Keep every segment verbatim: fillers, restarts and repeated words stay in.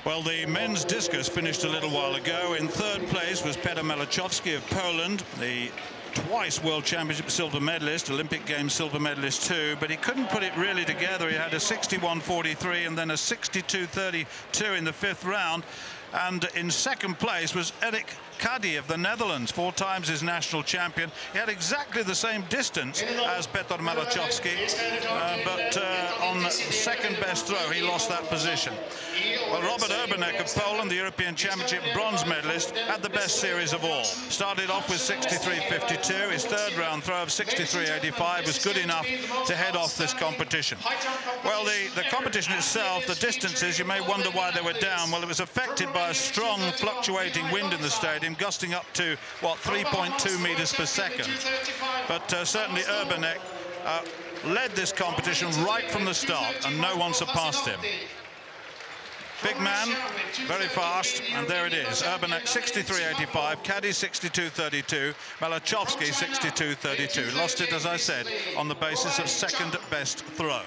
Well, the men's discus finished a little while ago. In third place was Petr Malachowski of Poland, the twice World Championship silver medalist, Olympic Games silver medalist too, but he couldn't put it really together. He had a sixty-one forty-three and then a sixty-two thirty-two in the fifth round. And in second place was Erik Kaddi of the Netherlands, four times his national champion. He had exactly the same distance as Petr Malachowski, uh, but uh, on second best throw he lost that position. Well, Robert Urbanek of Poland, the European Championship bronze medalist, had the best series of all. Started off with sixty-three fifty-two. His third round throw of sixty-three eighty-five was good enough to head off this competition. Well, the, the competition itself, the distances, you may wonder why they were down. Well, it was affected by a strong fluctuating wind in the stadium, gusting up to, what, three point two meters per second. But uh, certainly Urbanek uh, led this competition right from the start, and no one surpassed him. Big man, very fast, and there it is. Urbanek sixty-three eighty-five, Kaddi sixty-two thirty-two, Malachowski sixty-two thirty-two. Lost it, as I said, on the basis of second best throw.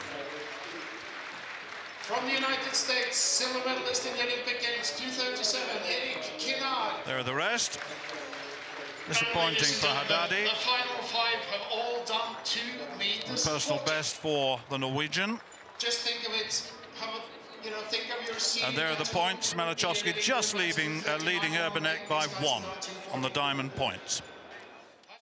From the United States, silver medalist in the Olympic Games, two thirty-seven, Erik Kaddi. There are the rest. Disappointing for Haddadi. The final five have all done two meters. Personal best for the Norwegian. Just think of it. Have a, you know, think of your and there are the points. Malachowski just leaving, uh, leading Urbanek by one on the diamond points.